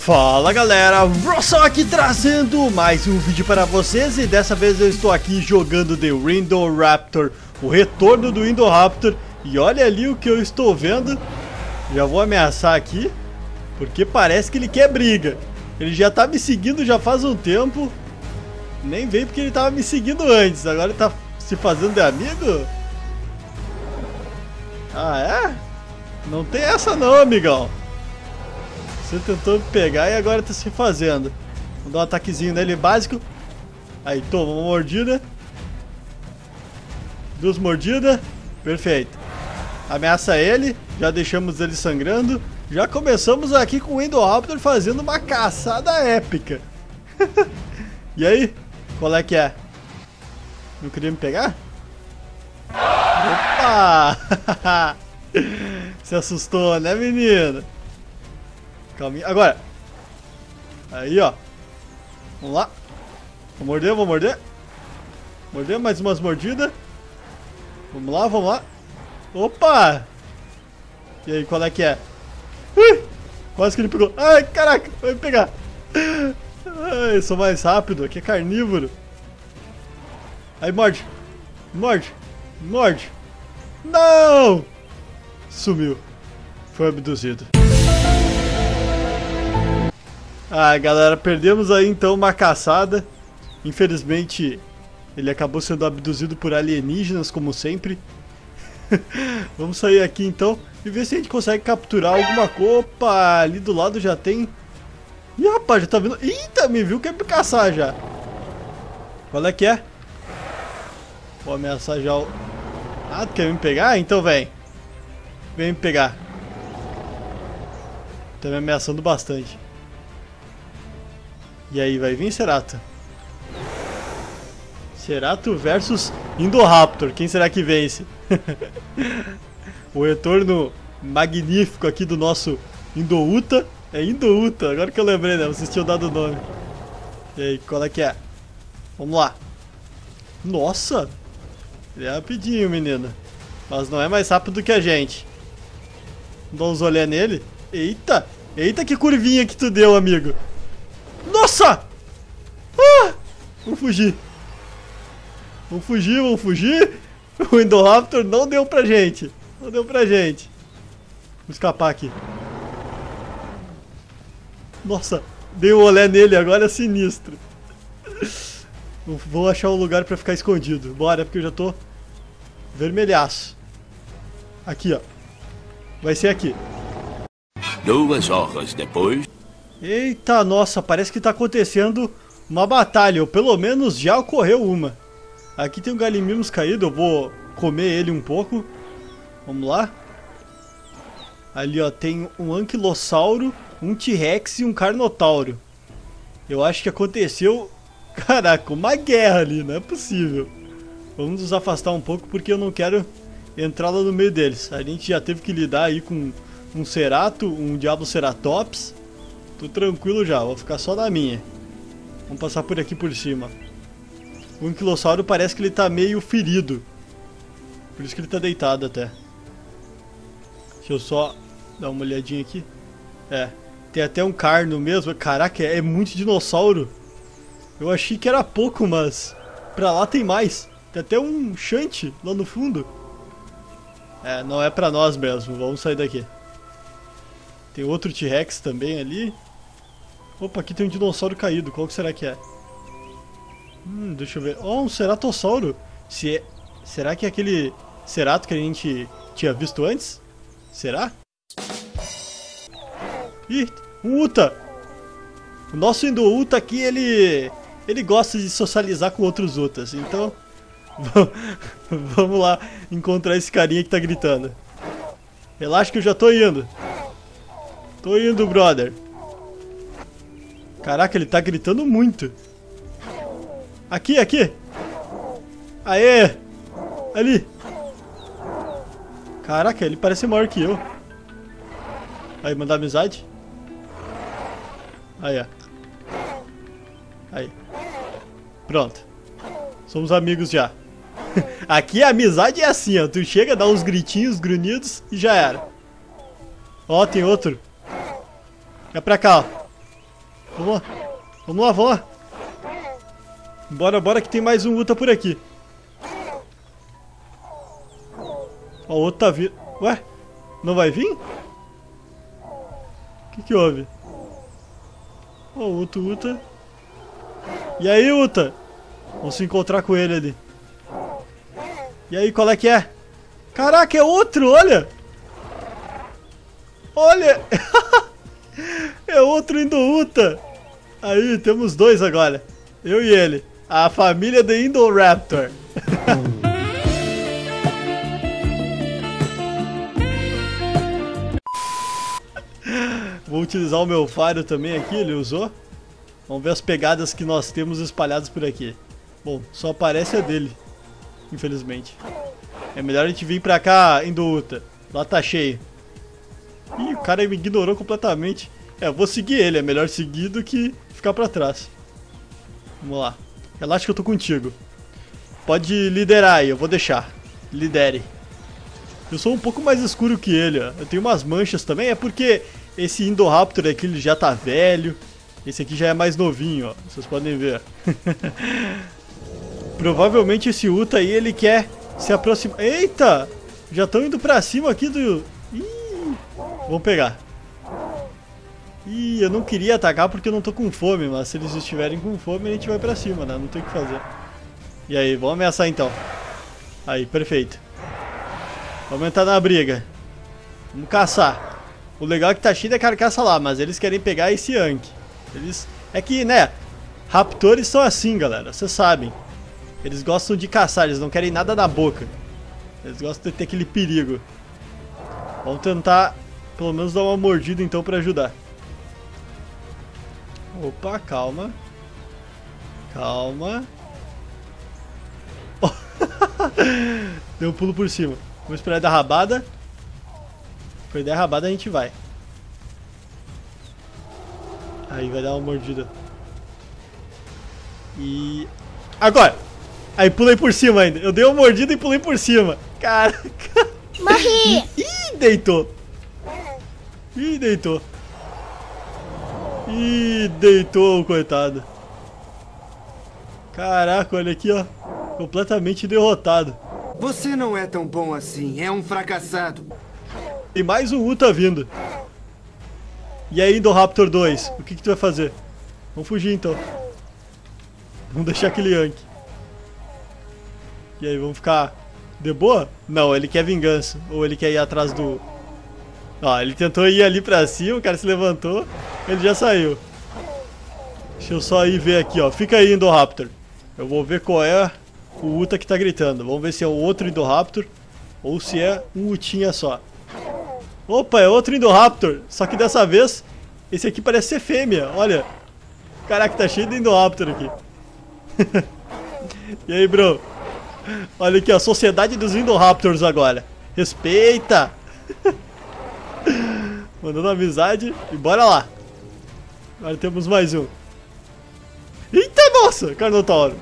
Fala galera, Rossol aqui trazendo mais um vídeo para vocês e dessa vez eu estou aqui jogando The Indoraptor, o retorno do Indoraptor. E olha ali o que eu estou vendo, já vou ameaçar aqui, porque parece que ele quer briga. Ele já tá me seguindo já faz um tempo, nem veio porque ele tava me seguindo antes, agora ele tá se fazendo de amigo? Ah é? Não tem essa não, amigão. Você tentou me pegar e agora tá se fazendo. Vou dar um ataquezinho nele básico. Aí, toma uma mordida. Duas mordidas. Perfeito. Ameaça ele. Já deixamos ele sangrando. Já começamos aqui com o Indoraptor fazendo uma caçada épica. E aí? Qual é que é? Não queria me pegar? Opa! Se assustou, né, menino? Calminha. Agora. Aí, ó. Vamos lá. Vou morder, vou morder. Morder, mais umas mordidas. Vamos lá, vamos lá. Opa! E aí, qual é que é? Ui! Quase que ele pegou. Ai, caraca, vai me pegar. Ai, eu sou mais rápido. Aqui é carnívoro. Aí, morde. Morde. Morde. Não! Sumiu. Foi abduzido. Ah, galera, perdemos aí então uma caçada. Infelizmente, ele acabou sendo abduzido por alienígenas, como sempre. Vamos sair aqui então e ver se a gente consegue capturar alguma coisa. Opa, ali do lado já tem. Ih, rapaz, já tá vindo. Eita, me viu, quer me caçar já. Qual é que é? Vou ameaçar já o... Ah, tu quer me pegar? Então vem. Vem me pegar. Tá me ameaçando bastante. E aí, vai vir Cerato? Cerato versus Indoraptor. Quem será que vence? O retorno magnífico aqui do nosso Indouta. É Indouta, agora que eu lembrei, né? Vocês tinham dado o nome. E aí, qual é que é? Vamos lá. Nossa! Ele é rapidinho, menino. Mas não é mais rápido que a gente. Dá uns olhar nele. Eita! Eita, que curvinha que tu deu, amigo. Nossa! Ah! Vamos fugir. Vamos fugir, vamos fugir. O Indoraptor não deu pra gente. Não deu pra gente. Vamos escapar aqui. Nossa, dei um olé nele, agora é sinistro. Vou achar um lugar pra ficar escondido. Bora, porque eu já tô vermelhaço. Aqui, ó. Vai ser aqui. 2 horas depois... Eita, nossa, parece que tá acontecendo uma batalha, ou pelo menos já ocorreu uma. Aqui tem um Gallimimus caído, eu vou comer ele um pouco. Vamos lá. Ali, ó, tem um Anquilossauro, um T-Rex e um Carnotauro. Eu acho que aconteceu, caraca, uma guerra ali, não é possível. Vamos nos afastar um pouco porque eu não quero entrar lá no meio deles. A gente já teve que lidar aí com um Cerato, um Diabloceratops. Tô tranquilo já, vou ficar só na minha. Vamos passar por aqui por cima. O Anquilossauro parece que ele tá meio ferido. Por isso que ele tá deitado até. Deixa eu só dar uma olhadinha aqui. É, tem até um Carno mesmo. Caraca, é muito dinossauro. Eu achei que era pouco, mas pra lá tem mais. Tem até um Shunt lá no fundo. É, não é pra nós mesmo, vamos sair daqui. Tem outro T-Rex também ali. Opa, aqui tem um dinossauro caído. Qual que será que é? Deixa eu ver. Oh, um Ceratossauro. Será que é aquele Cerato que a gente tinha visto antes? Será? Ih, um Uta. O nosso Indouta aqui, ele gosta de socializar com outros Utas. Então, vamos lá encontrar esse carinha que tá gritando. Relaxa que eu já tô indo. Tô indo, brother. Caraca, ele tá gritando muito. Aqui, aqui. Aê. Ali. Caraca, ele parece maior que eu. Aí, mandar amizade. Aí, ó. Aí. Pronto. Somos amigos já. Aqui a amizade é assim, ó. Tu chega, dá uns gritinhos, grunhidos e já era. Ó, tem outro. É pra cá, ó. Vamos lá. Vamos lá, vamos lá. Bora, bora que tem mais um Uta por aqui. Ó, o outro tá vindo. Ué? Não vai vir? O que houve? Ó, o outro Uta. E aí, Uta? Vamos se encontrar com ele ali. E aí, qual é que é? Caraca, é outro, olha! Olha! É outro Indoraptor. Aí, temos dois agora. Eu e ele. A família do Indoraptor. Vou utilizar o meu faro também aqui, ele usou. Vamos ver as pegadas que nós temos espalhadas por aqui. Bom, só aparece a dele, infelizmente. É melhor a gente vir pra cá, Indoraptor. Lá tá cheio. Ih, o cara me ignorou completamente. É, eu vou seguir ele, é melhor seguir do que ficar pra trás. Vamos lá. Relaxa que eu tô contigo. Pode liderar aí, eu vou deixar. Lidere. Eu sou um pouco mais escuro que ele, ó. Eu tenho umas manchas também, é porque esse Indoraptor aqui ele já tá velho. Esse aqui já é mais novinho, ó. Vocês podem ver. Provavelmente esse Uta aí, ele quer se aproximar. Eita! Já estão indo pra cima aqui do... Ih, vamos pegar. Ih, eu não queria atacar porque eu não tô com fome, mas se eles estiverem com fome a gente vai pra cima, né? Não tem o que fazer. E aí, vamos ameaçar então. Aí, perfeito. Vamos entrar na briga. Vamos caçar. O legal é que tá cheio de carcaça lá, mas eles querem pegar esse Anki. Eles... É que, né? Raptores são assim, galera. Vocês sabem. Eles gostam de caçar, eles não querem nada na boca. Eles gostam de ter aquele perigo. Vamos tentar, pelo menos, dar uma mordida então pra ajudar. Opa, calma. Calma. Oh. Deu um pulo por cima. Vamos esperar ele dar rabada. Se ele der rabada a gente vai. Aí vai dar uma mordida. E... Agora! Aí pulei por cima ainda. Eu dei uma mordida e pulei por cima. Caraca. Morri! Ih, deitou. Ih, deitou. Ih, deitou, coitado. Caraca, olha aqui, ó. Completamente derrotado. Você não é tão bom assim, é um fracassado. Tem mais um Uta vindo. E aí, Indoraptor 2, o que tu vai fazer? Vamos fugir então. Vamos deixar aquele Yankee. E aí, vamos ficar de boa? Não, ele quer vingança. Ou ele quer ir atrás do... Ó, ele tentou ir ali pra cima, o cara se levantou, ele já saiu. Deixa eu só ir ver aqui, ó. Fica aí, Indoraptor. Eu vou ver qual é o Uta que tá gritando. Vamos ver se é o outro Indoraptor ou se é um Utinha só. Opa, é outro Indoraptor. Só que dessa vez, esse aqui parece ser fêmea, olha. Caraca, tá cheio de Indoraptor aqui. E aí, bro? Olha aqui, a Sociedade dos Indoraptors agora. Respeita! Mandando amizade e bora lá. Agora temos mais um. Eita, nossa, Carnotauro.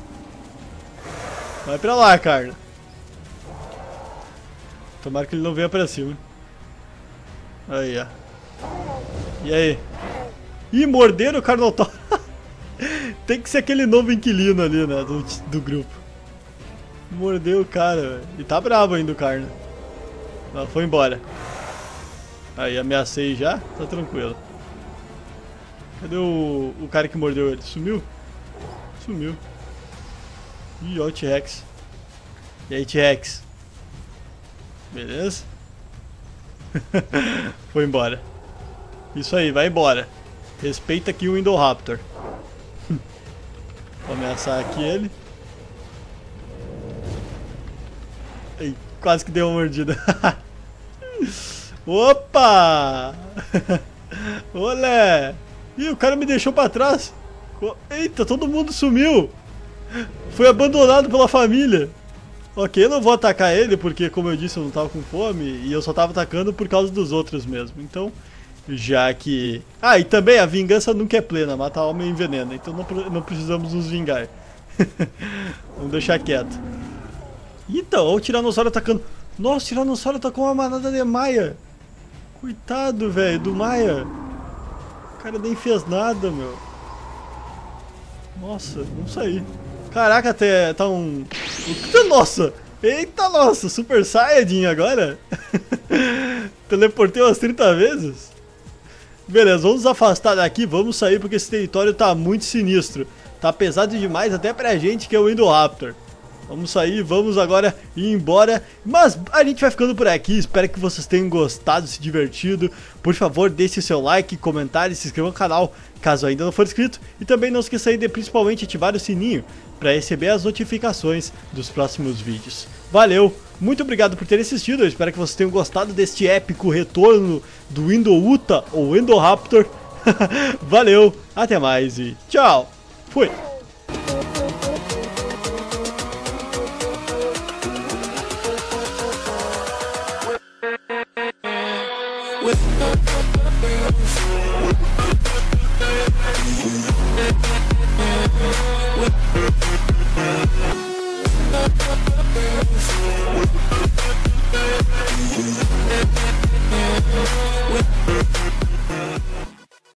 Vai pra lá, Carno. Tomara que ele não venha pra cima. Aí, ó. E aí? Ih, morderam o Carnotauro. Tem que ser aquele novo inquilino ali, né, do grupo. Mordeu o cara, velho. E tá bravo ainda o Carno. Ela foi embora. Aí, ameacei já, tá tranquilo. Cadê o cara que mordeu ele? Sumiu? Sumiu. Ih, ó o T-Rex. E aí, T-Rex? Beleza? Foi embora. Isso aí, vai embora. Respeita aqui o Indoraptor. Vou ameaçar aqui ele. Ei, quase que deu uma mordida. Opa! Olé! Ih, o cara me deixou pra trás. Eita, todo mundo sumiu. Foi abandonado pela família. Ok, eu não vou atacar ele porque, como eu disse, eu não tava com fome. E eu só tava atacando por causa dos outros mesmo. Então, já que... Ah, e também a vingança nunca é plena. Mata a alma e envenena. Então não precisamos nos vingar. Vamos deixar quieto. Então, olha o Tiranossauro atacando. Nossa, o Tiranossauro atacou uma manada de Maia. Coitado, velho, do Maia. O cara nem fez nada, meu. Nossa, vamos sair. Caraca, até tá um... Nossa! Eita, nossa! Super Saiyajin agora? Teleportei umas 30 vezes? Beleza, vamos nos afastar daqui, vamos sair porque esse território tá muito sinistro. Tá pesado demais até pra gente que é o Indoraptor. Vamos sair, vamos agora ir embora. Mas a gente vai ficando por aqui. Espero que vocês tenham gostado, se divertido. Por favor, deixe seu like, comentário, se inscreva no canal caso ainda não for inscrito. E também não esqueça de principalmente ativar o sininho para receber as notificações dos próximos vídeos. Valeu, muito obrigado por ter assistido. Eu espero que vocês tenham gostado deste épico retorno do Indouta ou Indoraptor. Valeu, até mais e tchau. Fui. We'll be right back.